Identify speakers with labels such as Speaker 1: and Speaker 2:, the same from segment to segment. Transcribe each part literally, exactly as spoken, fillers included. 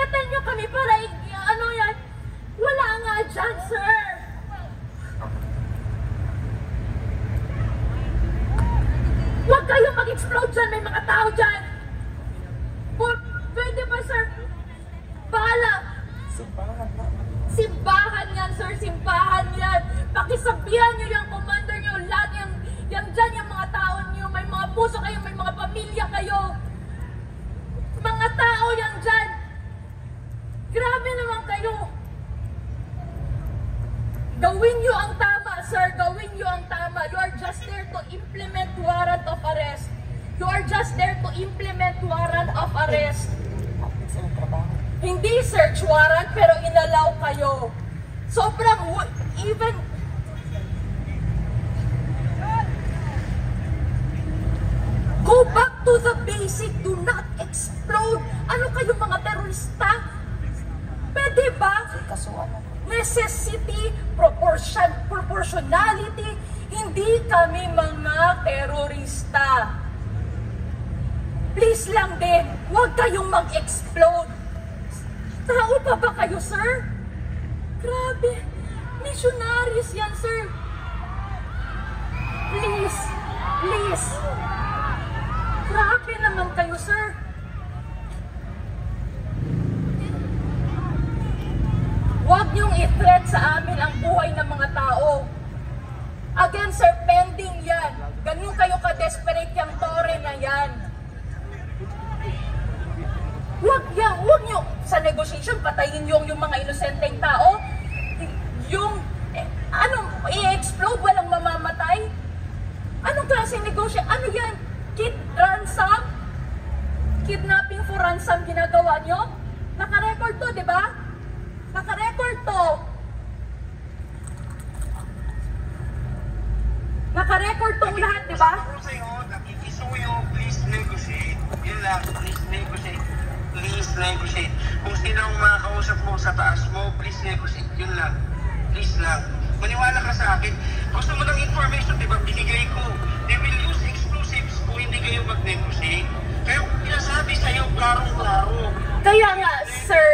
Speaker 1: Tinreten nyo kami para, ano yan, wala nga dyan, sir. Huwag kayong mag-explode dyan, may mga tao dyan. Pwede ba, sir? Bahala.
Speaker 2: Simbahan na.
Speaker 1: Simbahan yan, sir. Simbahan yan. Pakisabihan nyo yung commander nyo. Lahat yung, yung dyan, yung mga tao nyo. May mga puso kayo, may mga pamilya kayo. Mga tao yan dyan. Grabe naman kayo. Gawin nyo ang tama, sir. Gawin nyo ang tama. You are just there to implement warrant of arrest. You are just there to implement warrant of arrest. Hindi search warrant, pero inalaw kayo. Sobrang, even, go back to the basic. Do not explode. Ano kayo mga terorista? Pwede ba? Necessity, proportion, proportionality. Hindi kami mga terorista. Please lang din, huwag kayong mag-explode. Tao pa ba kayo, sir? Grabe, missionaries yan, sir. Please, please. Grabe naman kayo, sir. Huwag niyong i-threat sa amin ang buhay ng mga tao. Again, sir, pending yan. Ganun kayo ka-desperate yung tore na yan. Huwag yan, huwag niyo sa negotiation patayin yung, yung mga inosenteng tao. Yung, eh, ano, i-explode, walang mamamatay. Anong klase negotiation? Ano yan? Kid ransom? Kidnapping for ransom ginagawa niyo? Naka-record to, di ba? Naka-record to. Naka-record tong lahat, di ba?
Speaker 3: Isuyo, please negotiate. Yun lang, please negotiate. Please negotiate. Kung sino ang makakausap mo sa taas mo, please negotiate. Yun lang. Please lang. Maniwala ka sa akin. Gusto mo ng information, di ba? Binigay ko. They will use explosives kung hindi kayo mag-negotiate. Kaya kung pinasabi sa'yo, klarong-klaro.
Speaker 1: Kaya nga, sir,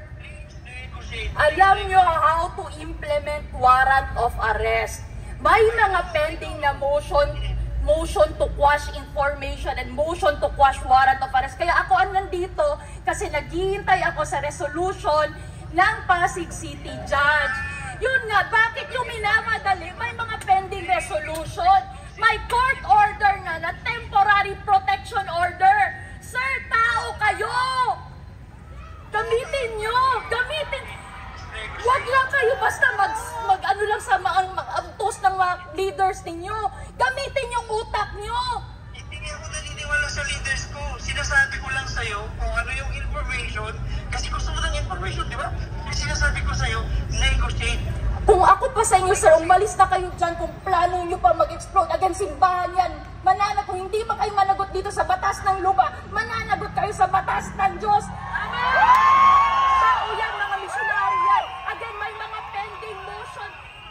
Speaker 1: alam nyo how to implement warrant of arrest. May mga pending na motion, motion to quash information and motion to quash warrant of arrest. Kaya ako ang nandito kasi naghihintay ako sa resolution ng Pasig City Judge. Yun nga, bakit yung minamadali? May mga pending resolution. May court order nga na temporary protection order. Sir, tao kayo! Gamitin nyo! Gamitin! Huwag lang kayo basta mag, mag ano lang sa mga mag-antos ng mga leaders ninyo. Gamitin yung utak nyo.
Speaker 3: Hindi ako naniniwala sa leaders ko. Sinasabi ko lang sa'yo kung ano yung information. Kasi gusto mo ng information, di ba? Yung sinasabi ko sa'yo, negotiate.
Speaker 1: Kung ako pa sa inyo, sir, umalis na kayo dyan kung plano nyo pa mag-explode. Again, simbahan yan. Manana, kung hindi pa kayo managot dito sa batas ng lupa, mananagot kayo sa batas ng Diyos. Tao yan, mga missionary yan. Again, may mga pending motion.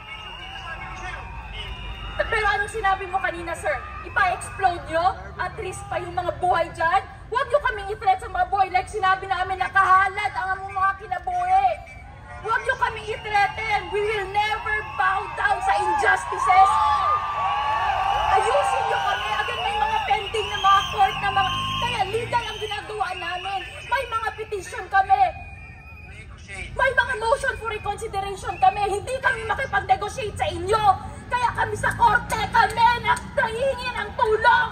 Speaker 1: Pero anong sinabi mo kanina, sir? Ipa-explode nyo? At least pa yung mga buhay dyan? Huwag nyo kaming i-threat sa mga buhay. Like sinabi namin, nakahalad ang mga kinabuhi. Huwag nyo kaming i-threaten. We will never bow down sa injustices. Ayusin nyo kami. Again, may mga pending na mga court na mga... Kaya legal ang ginagawa namin. May mga petition kami. May mga motion for reconsideration kami. Hindi kami makipag-negotiate sa inyo. Kaya kami sa korte kami nagtahingi ng tulong.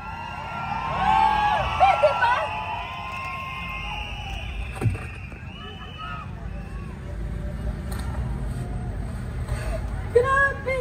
Speaker 1: Pwede ba? Grabe.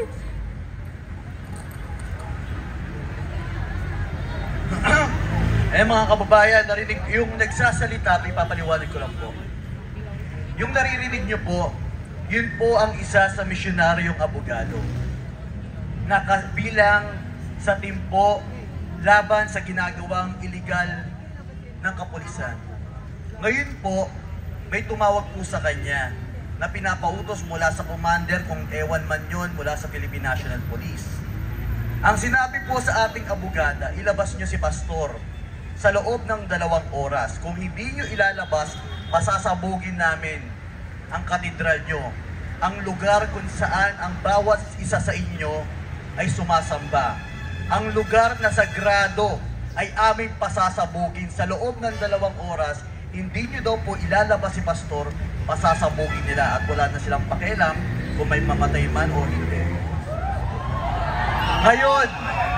Speaker 2: Eh mga kababayan, narinig, yung nagsasalita, ipapaliwanag ko lang po. Yung naririnig nyo po, yun po ang isa sa misyonaryong abogado. Nakabilang sa timpo laban sa ginagawang iligal ng kapulisan. Ngayon po, may tumawag po sa kanya na pinapautos mula sa commander kung ewan man yun mula sa Philippine National Police. Ang sinabi po sa ating abogada, ilabas nyo si pastor sa loob ng dalawang oras. Kung hindi nyo ilalabas, pasasabugin namin ang katedral nyo, ang lugar kung saan ang bawat isa sa inyo ay sumasamba. Ang lugar na sagrado ay aming pasasabugin sa loob ng dalawang oras. Hindi nyo daw po ilalabas si pastor, pasasabugin nila at wala na silang pakialam kung may mamatay man o hindi. Ngayon,